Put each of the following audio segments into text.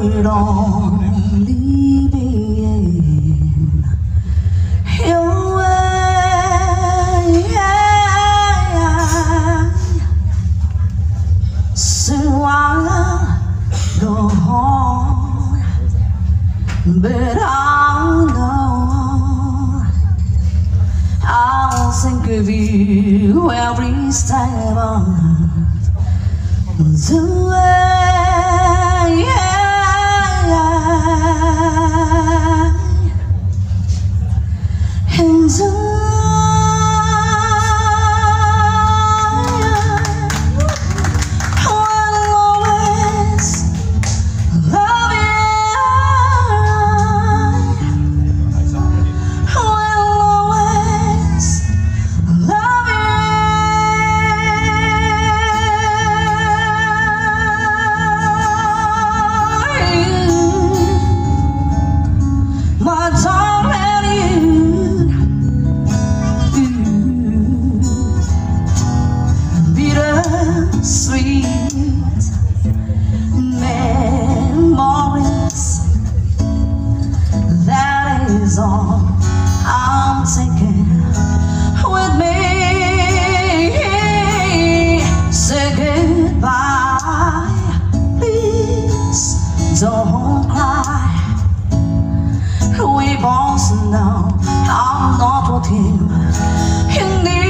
would only be in your way. So I'll go home, but I'll know I'll think of you every step of the way. And sweet memories, that is all I'm taking with me. Say goodbye, please don't cry. We both know I'm not what you need.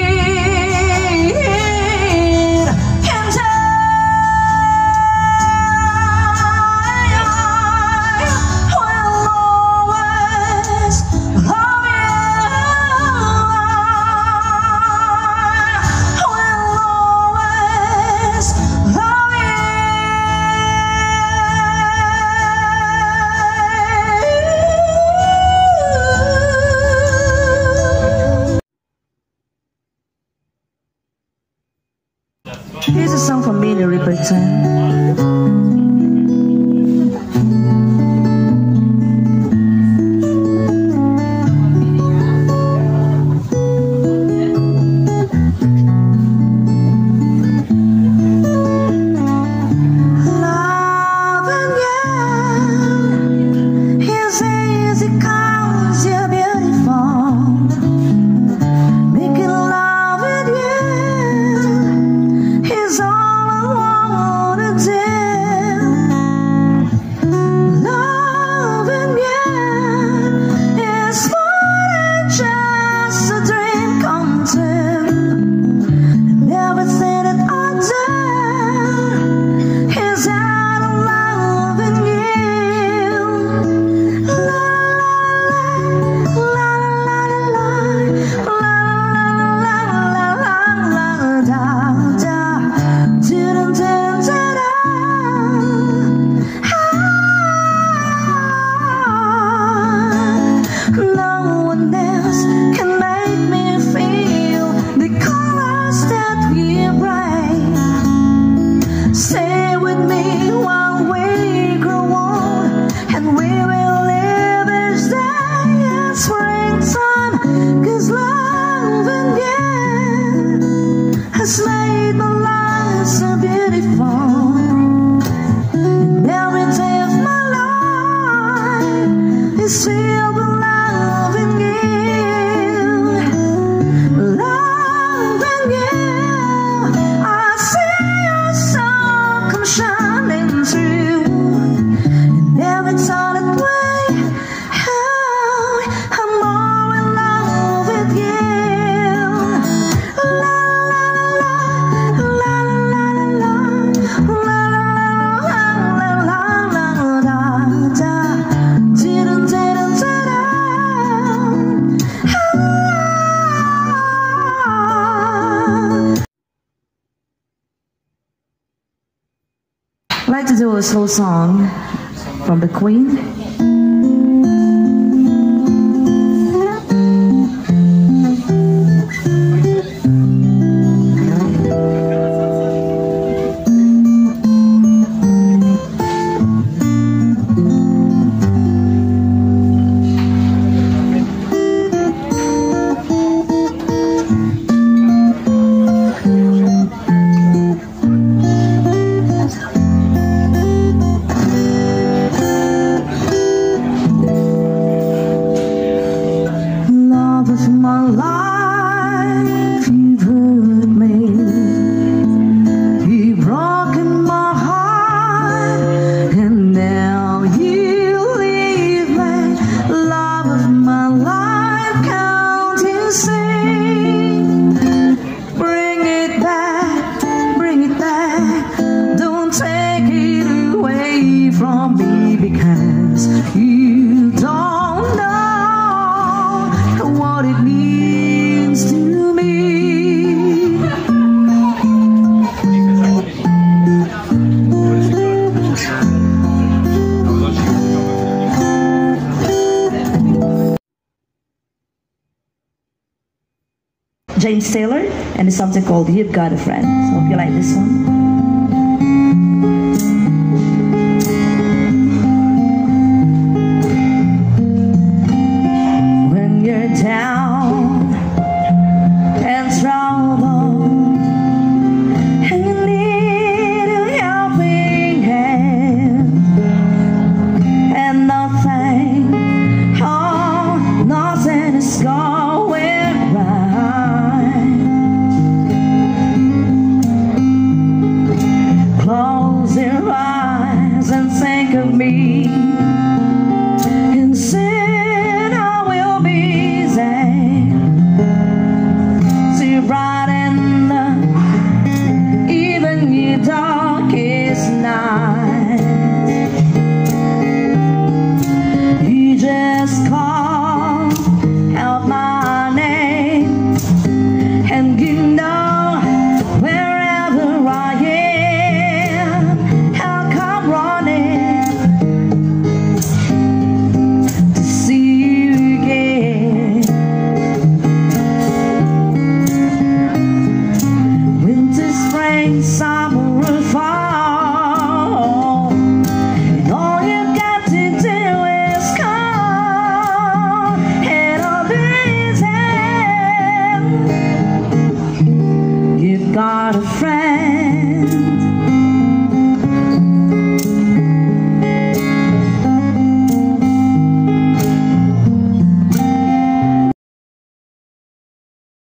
Here's a song from Minnie Riperton. I'd like to do a slow song from the Queen. You don't know what it means to me. James Taylor, and it's something called You've Got a Friend. So hope you like this one. When you're down and troubled and you need a helping hand, and nothing, oh, nothing is going right. Close your eyes and think of me, and soon I will be there to brighten even your darkest night. You just call out my name, and you know wherever I am, I'll come running to see you again. Winter, spring, summer, and fall, and all you've got to do is call, and I'll be there. You've got a friend.